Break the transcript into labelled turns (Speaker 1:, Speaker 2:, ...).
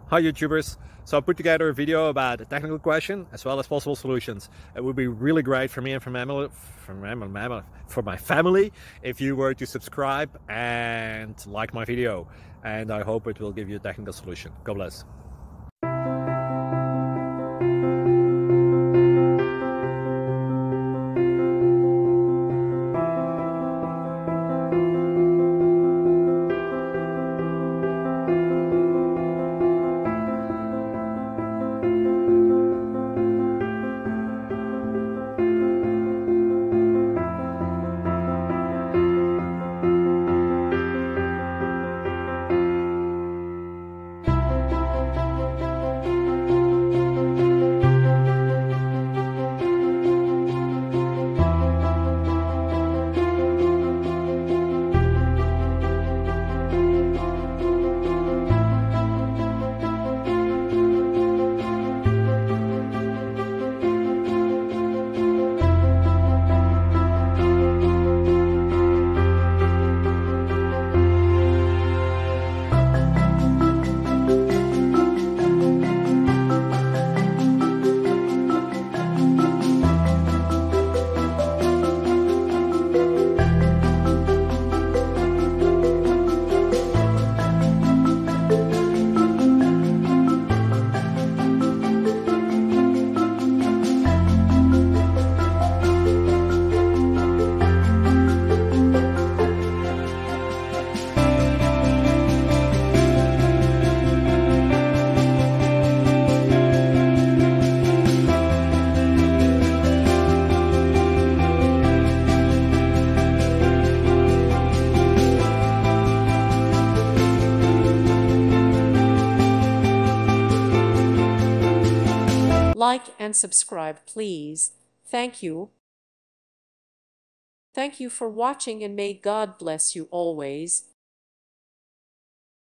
Speaker 1: Hi YouTubers! So I put together a video about a technical question as well as possible solutions. It would be really great for me and for my family if you were to subscribe and like my video, and I hope it will give you a technical solution. God bless.
Speaker 2: Like and subscribe, please. Thank you. Thank you for watching, and may God bless you always.